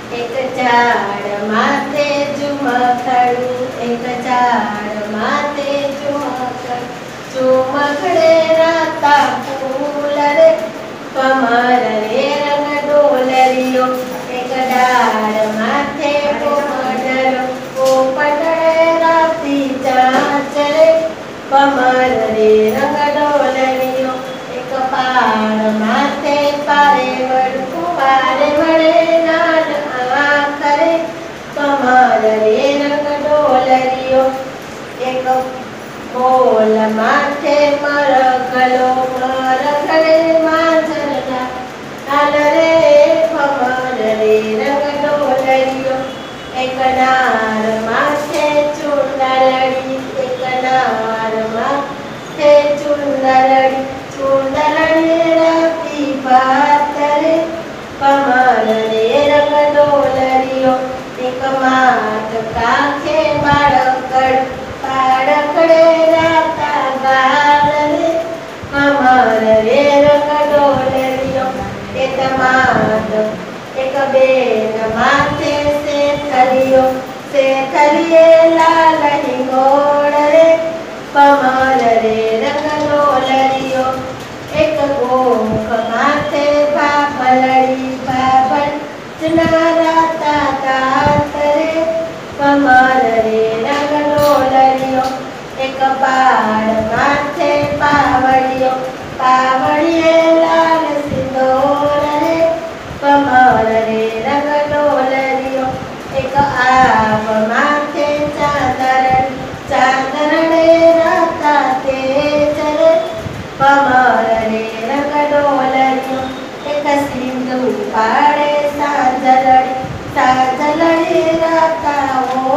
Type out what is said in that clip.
एक झाड़ माथे झुमखड़ू, एक झाड़ माथे झुमखड़ू, झुमखड़े राता फूल रे, कमर रे रंग डोलरियो। एक डाड़ माथे पोपटड़ो, पोपटड़े राती चाँच रे, कमर रे रंग डोलरियो। एक पाड़ माथे पारे वड़ू, पारे वड़े नाल आँख रे, कमर रे रंग डोलरियो। एक बोल माथे मरकलो, मरकड़े मांझरना नाल रे, कमर रे रंग डोलरियो। एक नार माथे चूंदलड़ी, एक नार माथे चूंदलड़ी, चूंदलड़ी राती पातरे, कमर रे रंग डोलरियो। एक मात काखे बाळकड़, बाळकड़े राता गाल रे, कमर रे रंग डोलरियो। एक मात एक बेन माथे सेथलियो, सेथलिए लाल हिंगोळ रे, कमर रे रंग डोलरियो। एक गोख माथे बाभलड़ी, बाभल राता तात रे, कमर रे रंग डोलरियो। एक पाड़ माथे पावड़ियो, पावड़िए लाल सिंदूर रे, कमर रे रंग डोलरियो। एक आव माथे चादर, चादरड़े राता तेज रे, कमर रे रंग डोलरियो। एक सिंधु पाड़े साजलड़ी, साजलड़ी राता